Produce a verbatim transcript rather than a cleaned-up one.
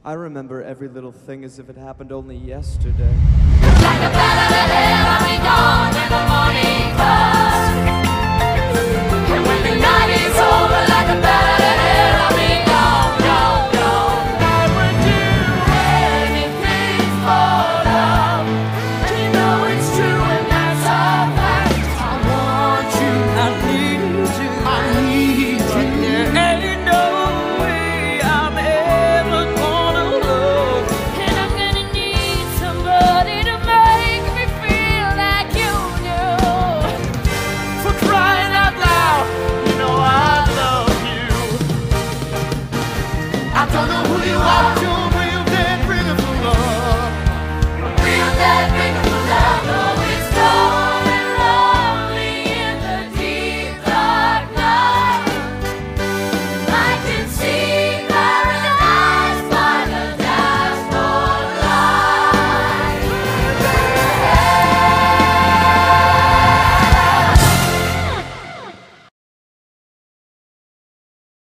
I remember every little thing as if it happened only yesterday. Like a bat out of hell, I